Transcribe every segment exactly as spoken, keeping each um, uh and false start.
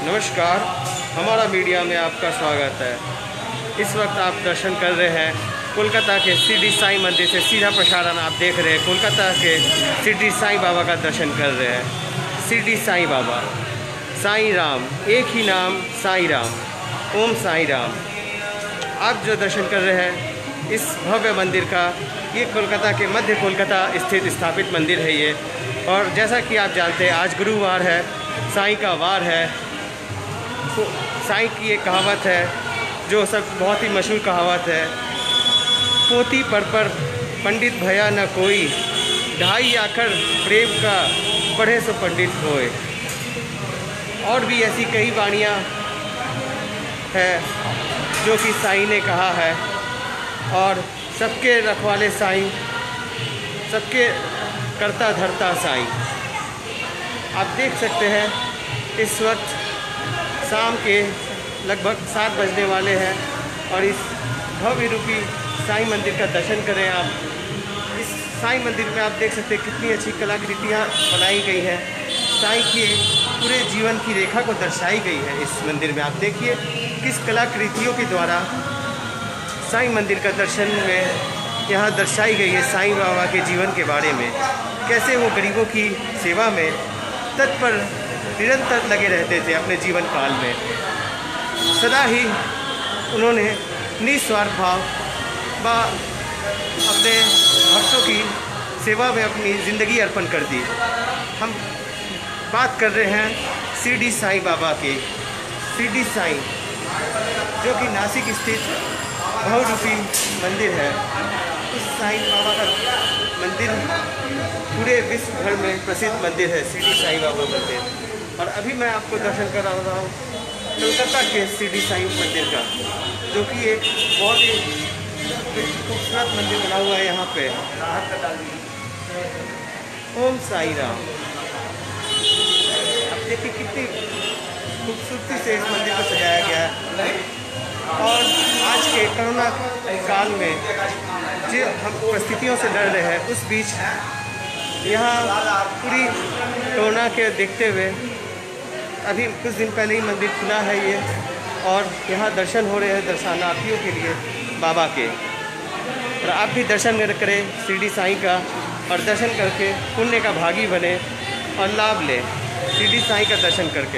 नमस्कार, हमारा मीडिया में आपका स्वागत है। इस वक्त आप दर्शन कर रहे हैं कोलकाता के शिरडी साईं मंदिर से सीधा प्रसारण आप देख रहे हैं। कोलकाता के शिरडी साईं बाबा का दर्शन कर रहे हैं। शिरडी साईं बाबा, साईं राम, एक ही नाम साईं राम, ओम साईं राम। आप जो दर्शन कर रहे हैं इस भव्य मंदिर का, ये कोलकाता के मध्य कोलकाता स्थित स्थापित मंदिर है ये। और जैसा कि आप जानते हैं आज गुरुवार है, साईं का वार है। तो साईं की एक कहावत है जो सब बहुत ही मशहूर कहावत है, पोथी पढ़ पर पंडित भया न कोई, ढाई आखर प्रेम का पढ़े सो पंडित होए। और भी ऐसी कई वाणियाँ हैं जो कि साईं ने कहा है। और सबके रखवाले साईं, सबके करता धरता साईं। आप देख सकते हैं इस वक्त शाम के लगभग सात बजने वाले हैं और इस भव्य रूपी साईं मंदिर का दर्शन करें आप। इस साईं मंदिर में आप देख सकते हैं कितनी अच्छी कलाकृतियाँ बनाई गई हैं। साईं के पूरे जीवन की रेखा को दर्शाई गई है इस मंदिर में। आप देखिए किस कलाकृतियों के द्वारा साईं मंदिर का दर्शन में यहाँ दर्शाई गई है साईं बाबा के जीवन के बारे में। कैसे वो गरीबों की सेवा में तत्पर निरंतर लगे रहते थे अपने जीवन काल में। सदा ही उन्होंने निस्वार्थ भाव व अपने भक्तों की सेवा में अपनी ज़िंदगी अर्पण कर दी। हम बात कर रहे हैं शिरडी साईं बाबा के। शिरडी साईं जो कि नासिक स्थित बहुरूपी मंदिर है। इस साईं बाबा का मंदिर पूरे विश्व भर में प्रसिद्ध मंदिर है, शिरडी साईं बाबा मंदिर। और अभी मैं आपको दर्शन करा रहा हूँ कोलकाता के शिरडी साईं मंदिर का, जो कि एक बहुत ही खूबसूरत मंदिर बना हुआ है यहाँ पे। ओम साईं राम। अब देखिए कितनी खूबसूरती से इस मंदिर को सजाया गया है। और आज के कोरोना काल में जो हम परिस्थितियों से लड़ रहे हैं, उस बीच यहाँ पूरी कोरोना के देखते हुए अभी कुछ दिन पहले ही मंदिर खुला है ये। और यहाँ दर्शन हो रहे हैं दर्शनार्थियों के लिए बाबा के। और आप भी दर्शन करें शिरडी साईं का, और दर्शन करके पुण्य का भागी बने और लाभ लें शिरडी साईं का दर्शन करके।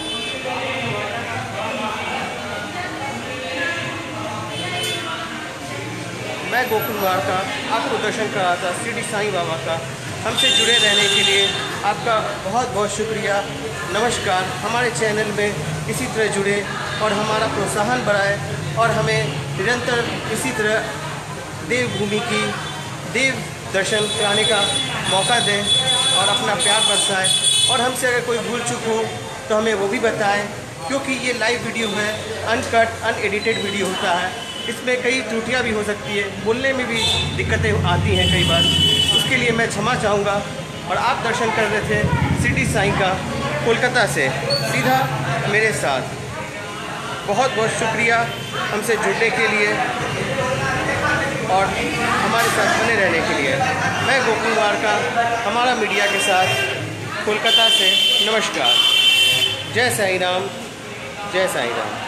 मैं गोकुल वार्ता आपको दर्शन करा था शिरडी साईं बाबा का। हमसे जुड़े रहने के लिए आपका बहुत बहुत शुक्रिया। नमस्कार। हमारे चैनल में इसी तरह जुड़े और हमारा प्रोत्साहन बढ़ाएं और हमें निरंतर इसी तरह देवभूमि की देव दर्शन कराने का मौका दें और अपना प्यार बरसाएं। और हमसे अगर कोई भूल चूक हो तो हमें वो भी बताएं, क्योंकि ये लाइव वीडियो है, अनकट अनएडिटेड वीडियो होता है। इसमें कई त्रुटियाँ भी हो सकती है, बोलने में भी दिक्कतें आती हैं कई बार। उसके लिए मैं क्षमा चाहूँगा। और आप दर्शन कर रहे थे शिरडी साईं का कोलकाता से सीधा मेरे साथ। बहुत बहुत शुक्रिया हमसे जुड़ने के लिए और हमारे साथ बने रहने के लिए। मैं गोकुल वार्ता हमारा मीडिया के साथ कोलकाता से। नमस्कार। जय साईं राम, जय साईं राम।